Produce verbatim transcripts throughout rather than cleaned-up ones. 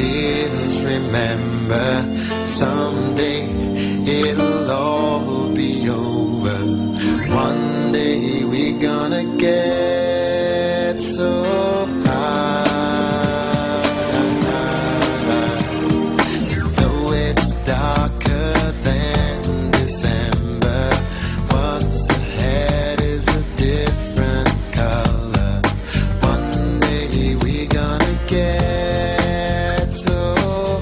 tears, remember, someday it'll all be over. One day we're gonna get so high. Though it's darker than December, what's ahead is a different color. One day we're gonna get so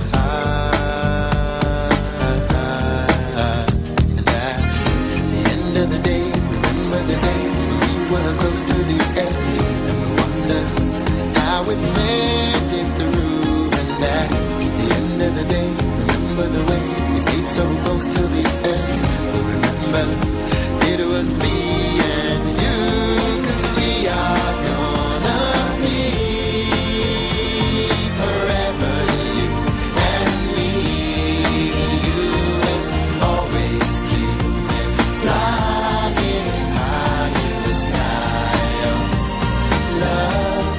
high. And at the end of the day, remember the days when we were close to the edge, and we wonder how it made it through. And at the end of the day, remember the way we stayed so close till the end. But remember, it was me and you, 'cause we are gonna be forever, you and me. You will always keep me flying high in the sky of love.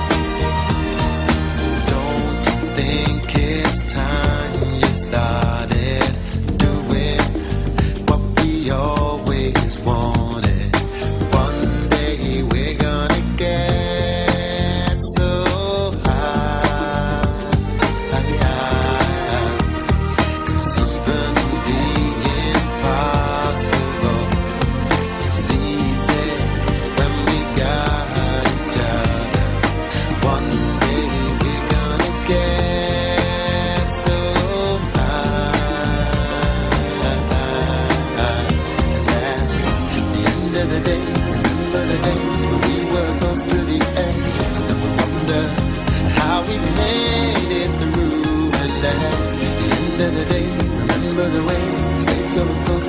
Don't you think it's time you started doing what we always wanted? One day we're gonna get so high. 'Cause even the impossible is easy when we got each other. One day we're gonna get so high. And at the end of the day, remember the days when we were close to the edge, and we wonder how we made it through. And at the end of the day, remember the way we stayed so close